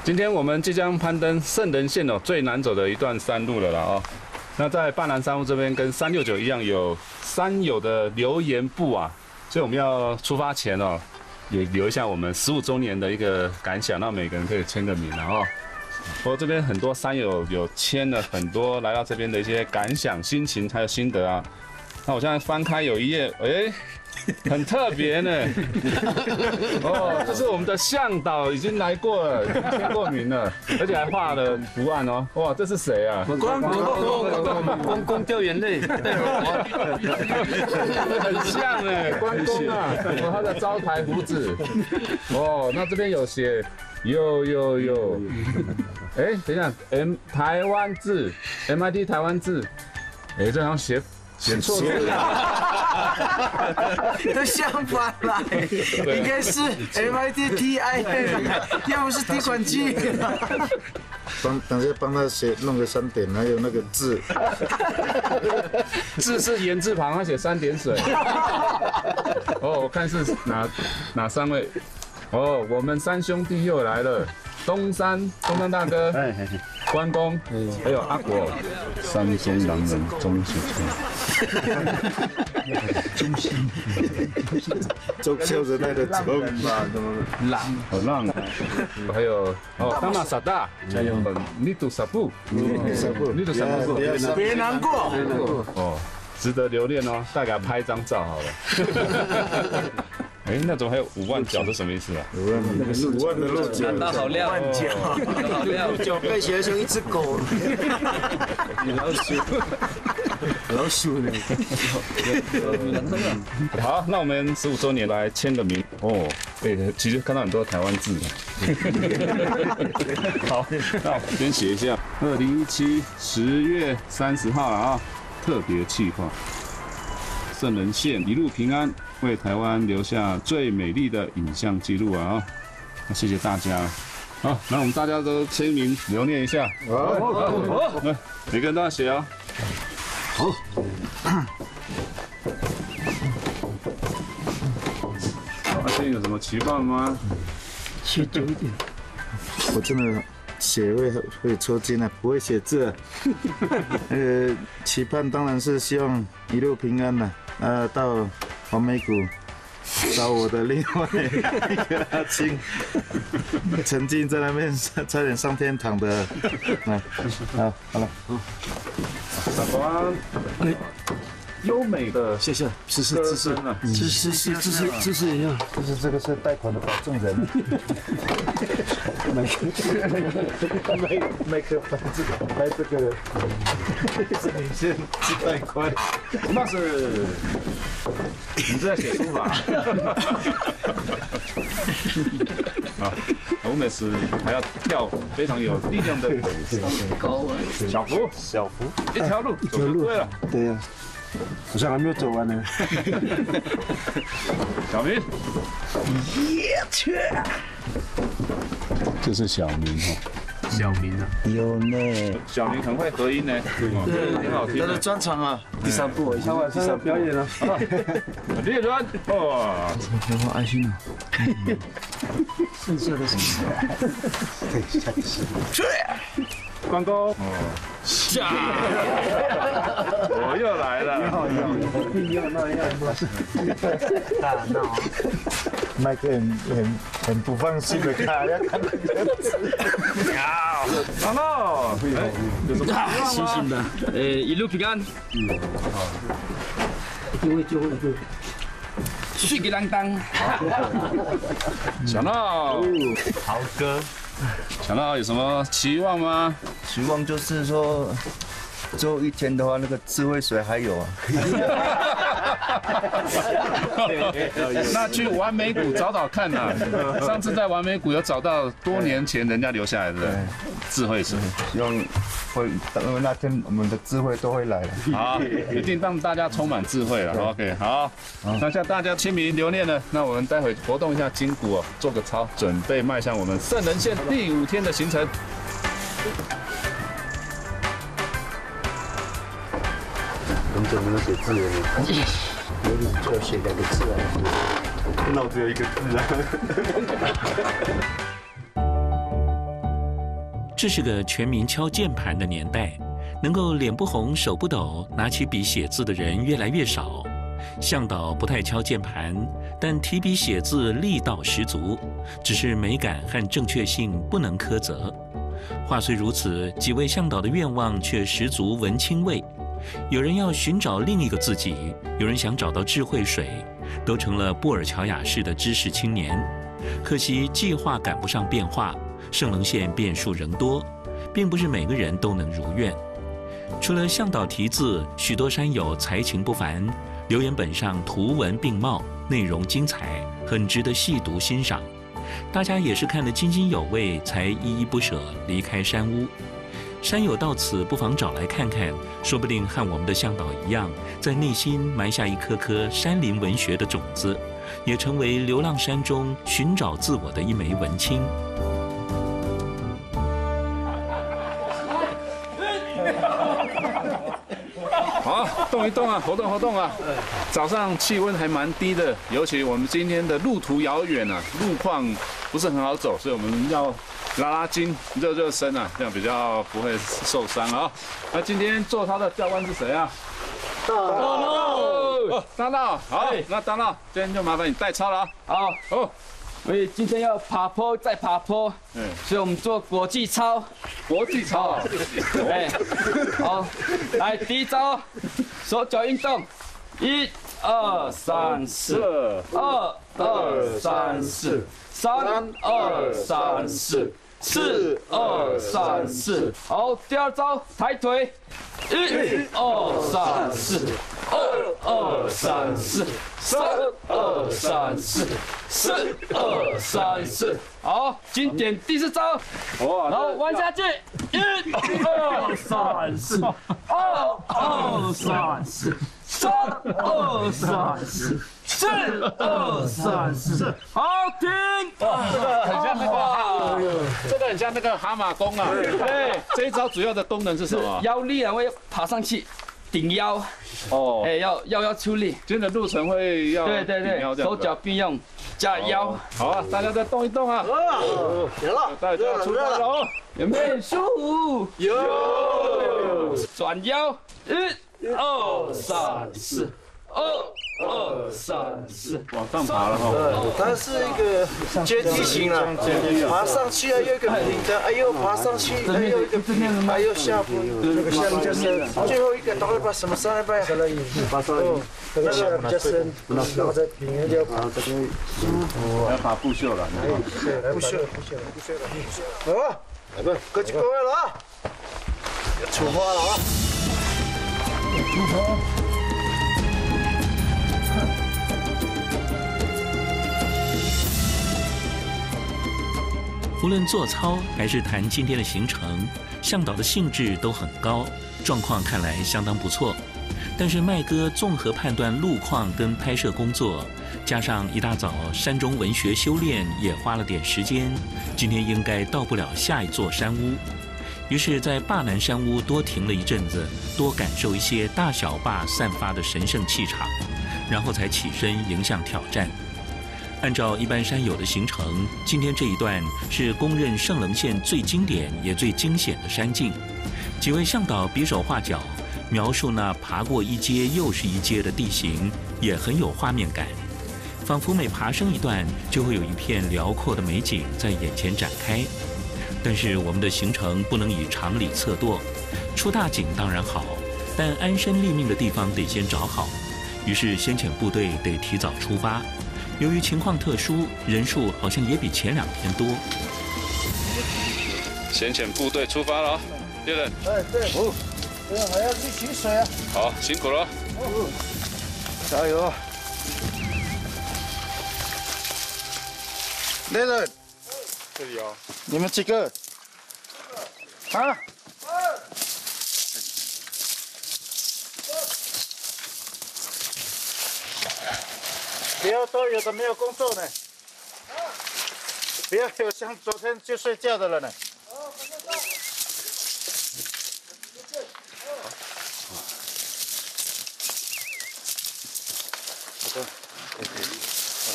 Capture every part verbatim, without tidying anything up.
今天我们即将攀登圣人线哦，最难走的一段山路了啦哦。那在半南山屋这边跟三六九一样，有山友的留言簿啊，所以我们要出发前哦，也留一下我们十五周年的一个感想，让每个人可以签个名了哦。不过这边很多山友有签了很多来到这边的一些感想、心情还有心得啊。那我现在翻开有一页，哎。很特别呢，哦，这是我们的向导已经来过了，签过名了，而且还画了图案哦。哇，这是谁啊？ 关公，关公掉眼泪， 很像哎，关公啊，有他的招牌胡子。哦，那这边有写，有有有，哎，等一下 ，M 台湾字 ，M I T 台湾字，哎，这好像写。写错字了， 都相反来，应该是 M I T T I N， 要不是提款机。 帮等下帮他写弄个三点，还有那个字， 字是言字旁，他写三点水。哦，我看是哪哪三位？哦，我们三兄弟又来了，东山东山大哥，关公，还有阿果，山中狼人钟秀清。 中心，中秀人来的中嘛， 浪，哦浪，还有哦，当马萨大，还有尼杜萨布， 尼萨布， 尼杜萨布， 别难过， 哦，值得留念哦，大家拍张照好了。哎，那怎么还有五万角？这什么意思啊？ 五万，那个是五万的鹿角， 那好亮， 万角， 好亮， 角被写成一只狗。 老鼠，老鼠呢？ 好，那我们十五周年来签个名哦。哎，其实看到很多台湾字。好，那我先写一下，二零一七十月三十号了啊，特别企划，圣人线一路平安。为台湾留下最美丽的影像记录啊！那谢谢大家。好，那我们大家都签名留念一下。好，来，每个人都要写哦。好。阿信有什么期望吗？ 写久一点。 我真的写会会抽筋啊，不会写字啊。呃，期盼当然是希望一路平安了，呃，到。黄眉谷找我的另外一个阿青，曾经在那边差点上天堂的，来，好，好了， 傻瓜，优美的， 谢谢，是是是是， 是是是，这是这是一样， 这是这个是贷款的保证人，买买买个房子，买这个，是你先去贷款， 那是。你在写书法啊？我每次还要跳非常有力量的高小福，小福，一条路，一条路，对了， 对呀，好像还没有走完呢。 小明， 耶去！ 这是小明哦。 小明啊， 有呢， 小明很会合音呢，对，很好听。 他的专场啊， 第三部，他晚上要表演了。 列人，哇， 怎么好爱心啊？剩下的什么？ 对，下个是。 关公，哦，下，我又来了， 要那样吗？大闹。麦克很很很不放心的看，要看那个字。 好，好喽，哎，有什么星星的，呃，一路平安。嗯， 好。就会就会就。 水给啷当。 小闹， 豪哥， 小闹有什么期望吗？ 期望就是说。最后一天的话，那个智慧水还有啊。 那去完美谷找找看呐、啊。上次在完美谷有找到多年前人家留下来的智慧水， 希望会，因为那天我们的智慧都会来了。 好，一定让大家充满智慧了。OK， 好，那像大家签名留念了，那我们待会活动一下筋骨哦，做个操，准备迈向我们圣人线第五天的行程。 很久没有写字了，有你就要写两个字啊，脑子有一个字啊。 这是个全民敲键盘的年代，能够脸不红手不抖拿起笔写字的人越来越少。向导不太敲键盘，但提笔写字力道十足，只是美感和正确性不能苛责。话虽如此，几位向导的愿望却十足文青味。有人要寻找另一个自己，有人想找到智慧水，都成了布尔乔亚式的知识青年。可惜计划赶不上变化，圣棱线变数仍多，并不是每个人都能如愿。除了向导题字，许多山友才情不凡，留言本上图文并茂，内容精彩，很值得细读欣赏。大家也是看得津津有味，才依依不舍离开山屋。山友到此不妨找来看看，说不定和我们的向导一样，在内心埋下一颗颗山林文学的种子，也成为流浪山中寻找自我的一枚文青。 好，动一动啊，活动活动啊！早上气温还蛮低的，尤其我们今天的路途遥远啊，路况不是很好走，所以我们要拉拉筋、热热身啊，这样比较不会受伤啊。那今天做操的教官是谁啊？大闹哦，大闹，好，那大闹，今天就麻烦你代操了啊。 好， 哦， 所以今天要爬坡再爬坡， 嗯， 所以我们做国际操。 国际操啊， 哎，好，来第一招，手脚运动，一、二、三、四，二、二、三、四，三、二、三、四，四、二、三、四。好，第二招，抬腿，一、二、三、四，二、二、三、四，三、二、三、四，四、二、三、四。好，经典第四招， 哇， 然后弯下去，一、二、三、四，二、二、三、四，三、二、三、四，四、二、三、四。好，停。 这个很像那个哈，这个很像那个蛤蟆功啊。对，这一招主要的功能是什么？ 腰力啊，会爬上去，顶腰。 哦， 哎，要腰要出力。 今天的路程会要对对对，手脚并用，加腰。 好啊，大家再动一动啊！ 行了， 大家出发了哦！ 有没有很舒服？有。转腰，一、二、三、四，二、二、三、四， 往上爬了哈。 它是一个阶梯型啊，爬上去啊，又一个平的，哎呦，爬上去，哎呦一个平，还有下坡，那个下面就是最后一个，到底把什么上来吧？把上来，那个下比较深，然后再平一点，然后这边舒服。 要爬不锈了， 不锈，不锈，不锈了，不锈。好，来吧，各就各位了啊，要出发了啊！出发。 无论做操还是谈今天的行程，向导的兴致都很高，状况看来相当不错。但是麦哥综合判断路况跟拍摄工作，加上一大早山中文学修炼也花了点时间，今天应该到不了下一座山屋。于是，在坝南山屋多停了一阵子，多感受一些大小坝散发的神圣气场，然后才起身迎向挑战。按照一般山友的行程，今天这一段是公认圣棱线最经典也最惊险的山径。几位向导比手画脚，描述那爬过一阶又是一阶的地形，也很有画面感。仿佛每爬升一段，就会有一片辽阔的美景在眼前展开。但是我们的行程不能以常理测度，出大景当然好，但安身立命的地方得先找好。于是先遣部队得提早出发。由于情况特殊，人数好像也比前两天多。 先遣部队出发了啊，猎人。 哎，对，哦，对啊，还要去取水啊。 好，辛苦了。 哦，加油！猎人， 这里哦。 你们几个？啊？不要都有的没有工作呢，不要有像昨天就睡觉的了呢。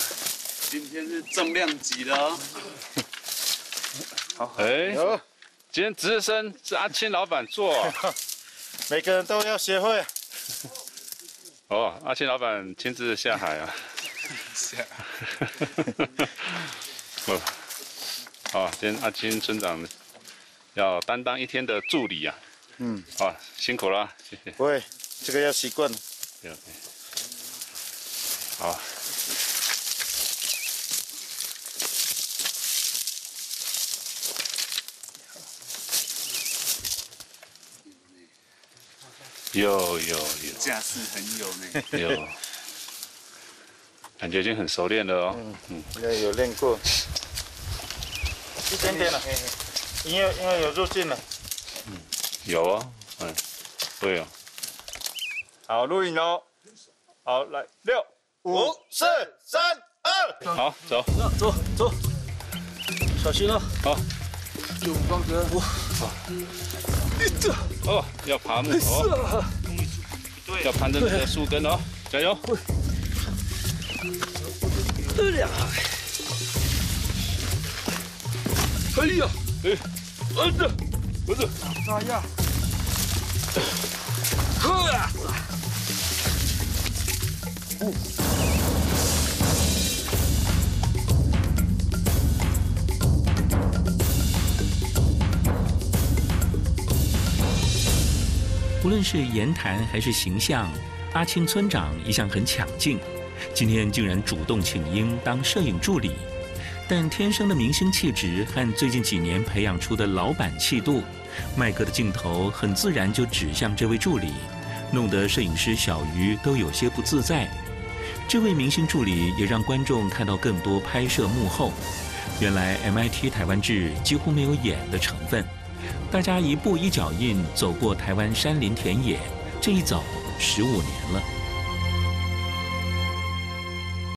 今天是重量级的哦。 好，哎， 有， 今天值日生是阿青老板做、啊， 每个人都要学会。 哦，阿青老板亲自下海啊。下。哦，好，今天阿青村长要担当一天的助理啊。嗯。好，辛苦了，谢谢。 不会，这个要习惯。 对。好。有有有， 架势很有呢。 有，感觉已经很熟练了哦。 嗯嗯，应该有练过，一点点了，因为因为有入境了。 嗯，有哦，嗯，对哦。 好，录影哦。好，来，六、五、四、三、二。 好，走。 走走，小心哦。 好。 有方哥，我。 哦，要爬木哦，要攀着这个树根哦，加油！ 对呀，哎呀，哎，儿子，儿子， 抓呀！ 喝呀！ 无论是言谈还是形象，阿青村长一向很抢镜，今天竟然主动请缨当摄影助理。但天生的明星气质和最近几年培养出的老板气度，麦哥的镜头很自然就指向这位助理，弄得摄影师小鱼都有些不自在。这位明星助理也让观众看到更多拍摄幕后。原来 M I T 台湾志几乎没有演的成分。大家一步一脚印走过台湾山林田野，这一走十五年了。